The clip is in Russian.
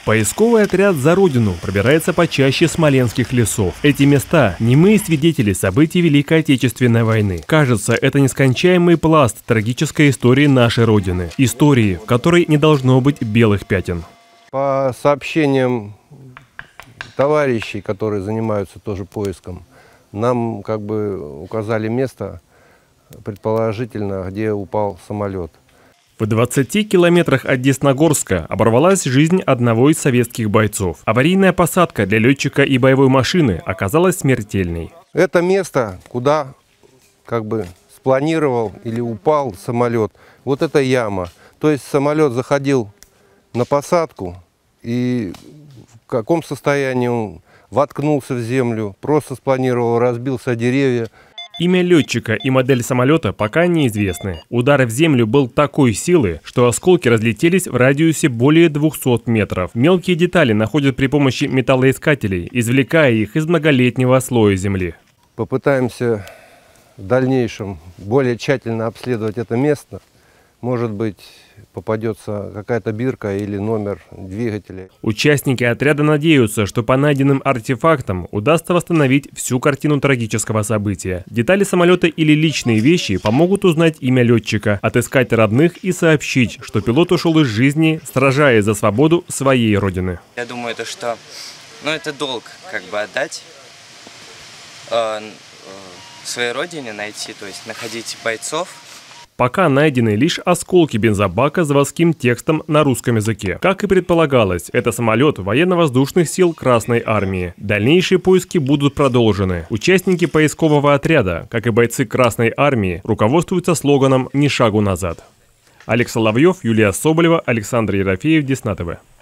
Поисковый отряд «За Родину» пробирается почаще смоленских лесов. Эти места – немые свидетели событий Великой Отечественной войны. Кажется, это нескончаемый пласт трагической истории нашей Родины. Истории, в которой не должно быть белых пятен. По сообщениям товарищей, которые занимаются тоже поиском, нам указали место, предположительно, где упал самолет. В 20 километрах от Десногорска оборвалась жизнь одного из советских бойцов. Аварийная посадка для летчика и боевой машины оказалась смертельной. Это место, куда спланировал или упал самолет, вот эта яма. То есть самолет заходил на посадку, и в каком состоянии он воткнулся в землю, просто спланировал, разбился о деревья. Имя летчика и модель самолета пока неизвестны. Удар в землю был такой силы, что осколки разлетелись в радиусе более 200 метров. Мелкие детали находят при помощи металлоискателей, извлекая их из многолетнего слоя земли. Попытаемся в дальнейшем более тщательно обследовать это место. Может быть, попадется какая-то бирка или номер двигателя. Участники отряда надеются, что по найденным артефактам удастся восстановить всю картину трагического события. Детали самолета или личные вещи помогут узнать имя летчика, отыскать родных и сообщить, что пилот ушел из жизни, сражаясь за свободу своей родины. Я думаю, что это долг отдать своей родине, найти, то есть находить бойцов. Пока найдены лишь осколки бензобака с заводским текстом на русском языке. Как и предполагалось, это самолет военно-воздушных сил Красной Армии. Дальнейшие поиски будут продолжены. Участники поискового отряда, как и бойцы Красной Армии, руководствуются слоганом «Ни шагу назад». Олег Соловьев, Юлия Соболева, Александр Ерофеев, Десна ТВ.